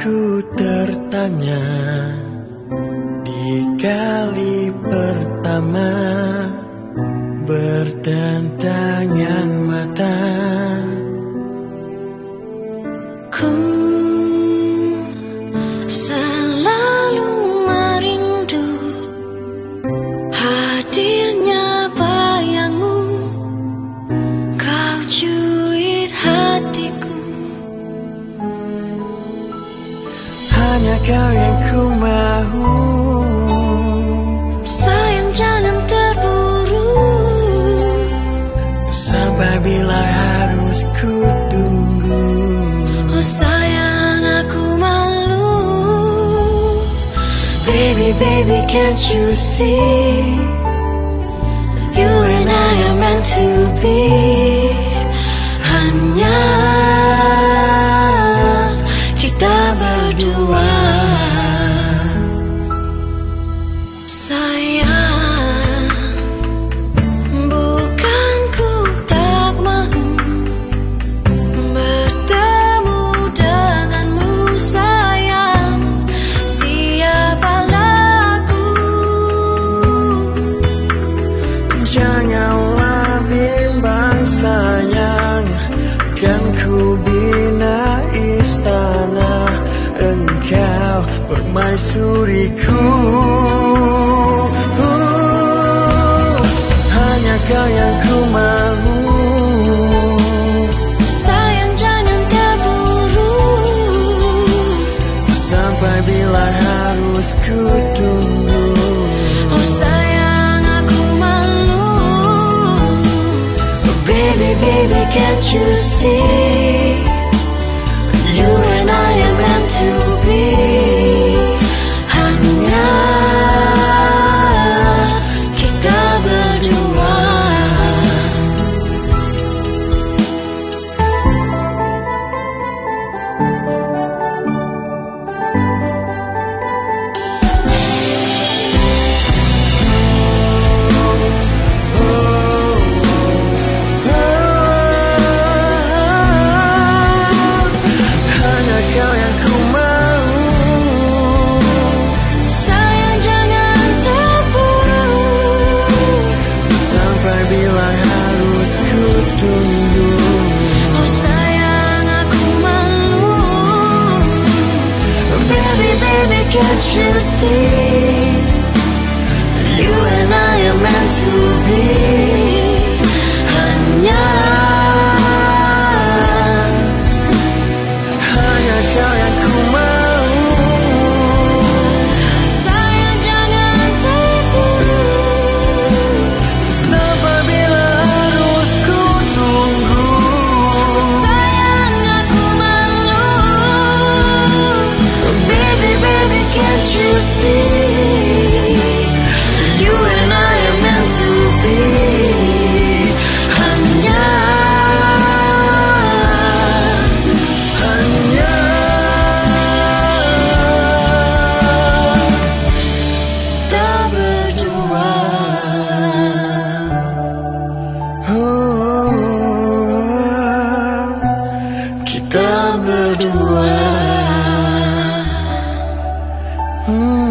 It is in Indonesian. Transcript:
Aku tertanya di kali pertama bertentangan mata. Ku selalu merindu hadirnya bayangmu, kau cuit hatiku. Hanya kau yang ku mau. Sayang jangan terburu. Sampai bila harus ku tunggu? Oh sayang aku malu. Baby, baby, can't you see? You and I are meant to be. Hanya kita berdua. Sayang, bukan ku tak mau bertemu denganmu. Sayang, siapalah aku. Janganlah bimbang sayang, kan ku bina istana, engkau permaisuriku. Hanya kau yang ku mau. Sayang jangan terburu. Sampai bila harus ku tunggu? Oh sayang aku malu. Baby, baby, can't you see? You and I are meant to be. Hanya kita berdua. Hanya kau yang ku mau. Sayang jangan terburu. Sampai bila harus ku tunggu? Oh sayang aku malu. Baby, baby, can't you see? You and I are meant to be. Hanya kau yang ku mau. Sayang jangan terburu. Sampai bila harus ku tunggu? Sayang aku malu. Baby, baby, can't you see? You and I are meant to be. Hanya kita berdua. Kita berdua.